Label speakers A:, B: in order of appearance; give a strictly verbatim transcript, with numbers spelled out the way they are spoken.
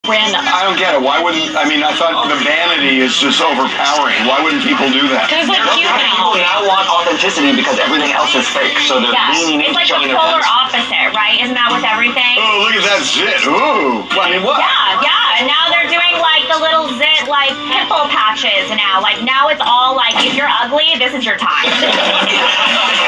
A: Random.
B: I don't get it. Why wouldn't, I mean, I thought the vanity is just overpowering. Why wouldn't people do that?
A: Because it's like cute now.
C: People now want authenticity because everything else is fake, so they're
A: Yeah,
C: leaning
A: it's
C: into
A: like the
C: showing their
A: polar
C: hands.
A: opposite, right? Isn't that with everything?
B: Oh, look at that zit. Ooh. I mean, what?
A: Yeah, yeah. And now they're doing like the little zit, like pimple patches now. Like now it's all like, if you're ugly, this is your time.